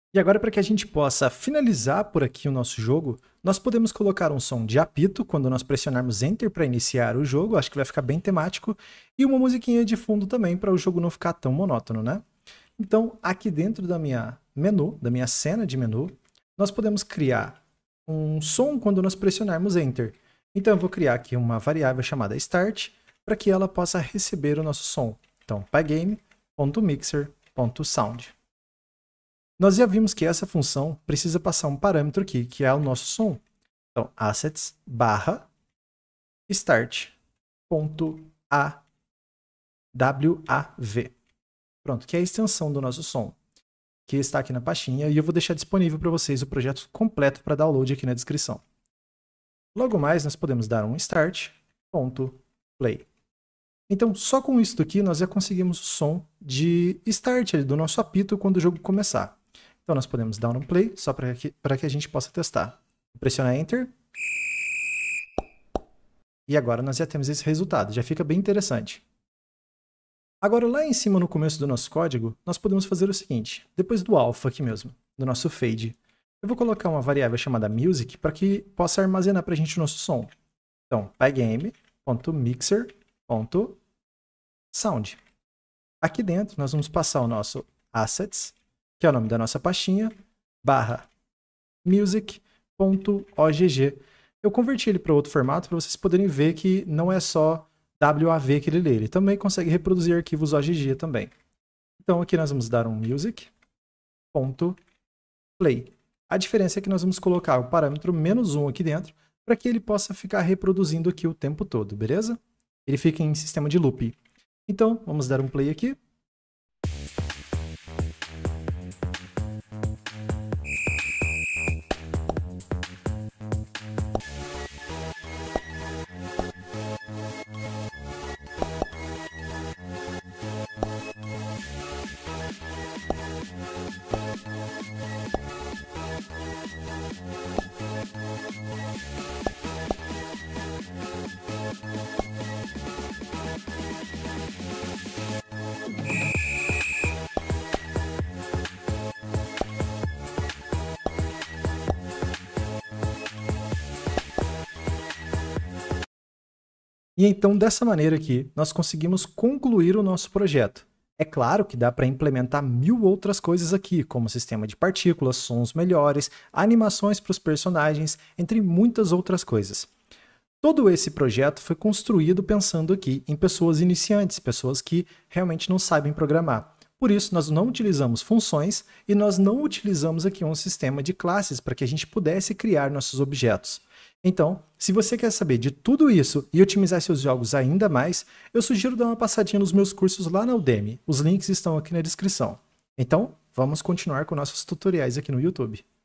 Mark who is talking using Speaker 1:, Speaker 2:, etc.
Speaker 1: E agora, para que a gente possa finalizar por aqui o nosso jogo, nós podemos colocar um som de apito quando nós pressionarmos Enter para iniciar o jogo, acho que vai ficar bem temático, e uma musiquinha de fundo também para o jogo não ficar tão monótono, né? Então, aqui dentro da minha menu, da minha cena de menu, nós podemos criar um som quando nós pressionarmos Enter. Então, eu vou criar aqui uma variável chamada Start para que ela possa receber o nosso som. Então, pygame.mixer.sound. Nós já vimos que essa função precisa passar um parâmetro aqui, que é o nosso som. Então, assets barra start.awav. Pronto, que é a extensão do nosso som, que está aqui na pastinha, e eu vou deixar disponível para vocês o projeto completo para download aqui na descrição. Logo mais, nós podemos dar um start.play. Então, só com isso daqui, nós já conseguimos o som de start do nosso apito quando o jogo começar. Então, nós podemos dar um play, só para que a gente possa testar. Pressiona Enter. E agora nós já temos esse resultado, já fica bem interessante. Agora, lá em cima, no começo do nosso código, nós podemos fazer o seguinte. Depois do alpha aqui mesmo, do nosso fade, eu vou colocar uma variável chamada music para que possa armazenar para a gente o nosso som. Então, pygame.mixer.sound. Aqui dentro, nós vamos passar o nosso assets, que é o nome da nossa pastinha, barra music.ogg. Eu converti ele para outro formato para vocês poderem ver que não é só WAV que ele lê, ele também consegue reproduzir arquivos OGG também. Então aqui nós vamos dar um music.play. A diferença é que nós vamos colocar o parâmetro -1 aqui dentro para que ele possa ficar reproduzindo aqui o tempo todo, beleza? Ele fica em sistema de loop. Então vamos dar um play aqui. E então, dessa maneira aqui, nós conseguimos concluir o nosso projeto. É claro que dá para implementar 1000 outras coisas aqui, como sistema de partículas, sons melhores, animações para os personagens, entre muitas outras coisas. Todo esse projeto foi construído pensando aqui em pessoas iniciantes, pessoas que realmente não sabem programar. Por isso, nós não utilizamos funções e nós não utilizamos aqui um sistema de classes para que a gente pudesse criar nossos objetos. Então, se você quer saber de tudo isso e otimizar seus jogos ainda mais, eu sugiro dar uma passadinha nos meus cursos lá na Udemy. Os links estão aqui na descrição. Então, vamos continuar com nossos tutoriais aqui no YouTube.